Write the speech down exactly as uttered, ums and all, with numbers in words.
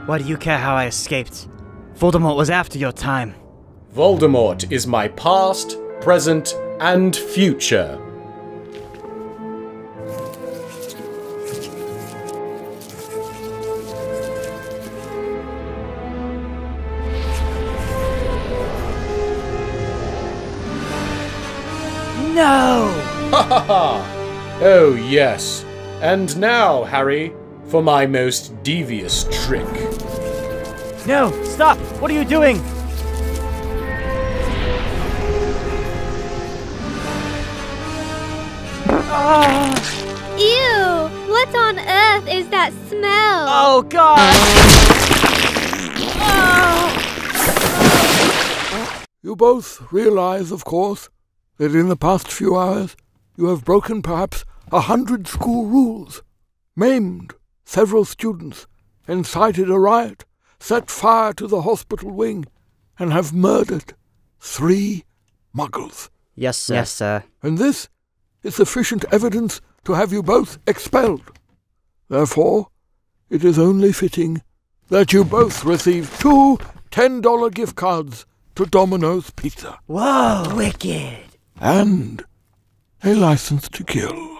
Why do you care how I escaped? Voldemort was after your time. Voldemort is my past, present, and future. No! Ha ha ha! Oh yes. And now, Harry, for my most devious trick. No! Stop! What are you doing? Ah! Ew! What on earth is that smell? Oh God! Ah! You both realize, of course, that in the past few hours you have broken perhaps a hundred school rules, maimed several students, incited a riot, set fire to the hospital wing, and have murdered three muggles. Yes, sir. Yes, sir. And this is sufficient evidence to have you both expelled. Therefore, it is only fitting that you both receive two ten-dollar gift cards to Domino's Pizza. Whoa! Wicked! And a license to kill.